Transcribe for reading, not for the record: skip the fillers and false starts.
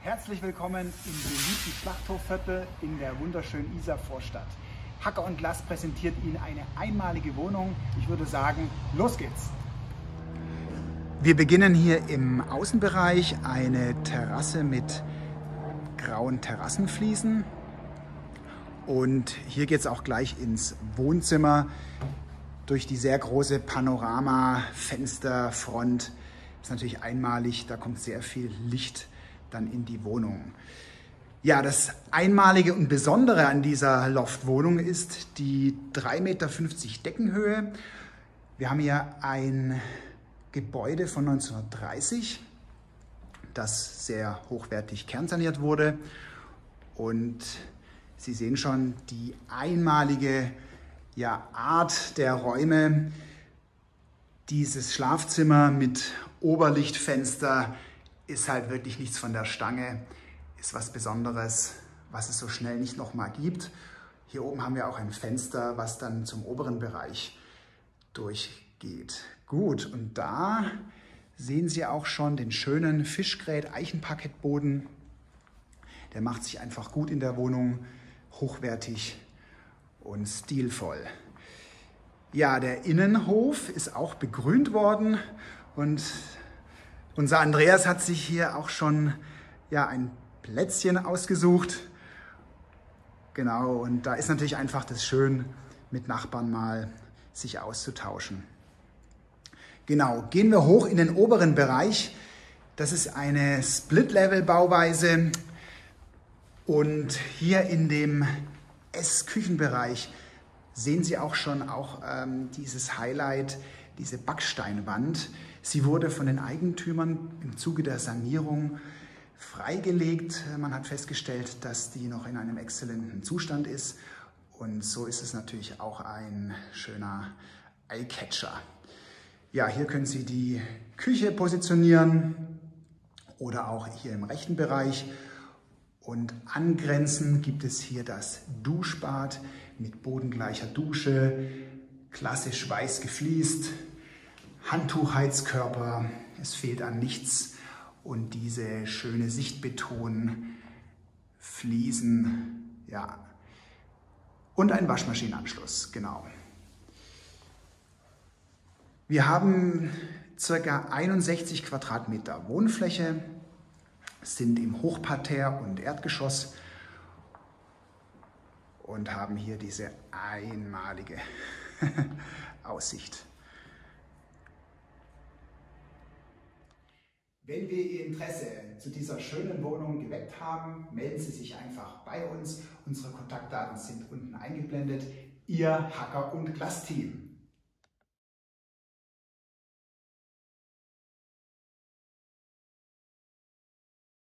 Herzlich willkommen im beliebten Schlachthofviertel in der wunderschönen Isarvorstadt. Hacker und Glas präsentiert Ihnen eine einmalige Wohnung. Ich würde sagen, los geht's! Wir beginnen hier im Außenbereich, eine Terrasse mit grauen Terrassenfliesen. Und hier geht es auch gleich ins Wohnzimmer. Durch die sehr große Panorama-Fensterfront ist natürlich einmalig, da kommt sehr viel Licht dann in die Wohnung. Ja, das Einmalige und Besondere an dieser Loftwohnung ist die 3,50 Meter Deckenhöhe. Wir haben hier ein Gebäude von 1930, das sehr hochwertig kernsaniert wurde. Und Sie sehen schon die einmalige Art der Räume. Dieses Schlafzimmer mit Oberlichtfenster ist halt wirklich nichts von der Stange, ist was Besonderes, was es so schnell nicht nochmal gibt. Hier oben haben wir auch ein Fenster, was dann zum oberen Bereich durchgeht. Gut, und da sehen Sie auch schon den schönen Fischgrät-Eichenparkettboden. Der macht sich einfach gut in der Wohnung, hochwertig und stilvoll. Ja, der Innenhof ist auch begrünt worden und unser Andreas hat sich hier auch schon ein Plätzchen ausgesucht. Genau, und da ist natürlich einfach das schön, mit Nachbarn mal sich auszutauschen. Genau, gehen wir hoch in den oberen Bereich. Das ist eine Split-Level-Bauweise. Und hier in dem Essküchenbereich sehen Sie auch schon dieses Highlight, diese Backsteinwand. Sie wurde von den Eigentümern im Zuge der Sanierung freigelegt. Man hat festgestellt, dass die noch in einem exzellenten Zustand ist. Und so ist es natürlich auch ein schöner Eyecatcher. Ja, hier können Sie die Küche positionieren oder auch hier im rechten Bereich. Und angrenzend gibt es hier das Duschbad mit bodengleicher Dusche, klassisch weiß gefliest, Handtuchheizkörper, es fehlt an nichts und diese schöne Sichtbetonfliesen, und ein Waschmaschinenanschluss, genau. Wir haben ca. 61 Quadratmeter Wohnfläche, sind im Hochparterre und Erdgeschoss und haben hier diese einmalige Aussicht. Wenn wir Ihr Interesse zu dieser schönen Wohnung geweckt haben, melden Sie sich einfach bei uns. Unsere Kontaktdaten sind unten eingeblendet. Ihr Hacker- und Glas-Team.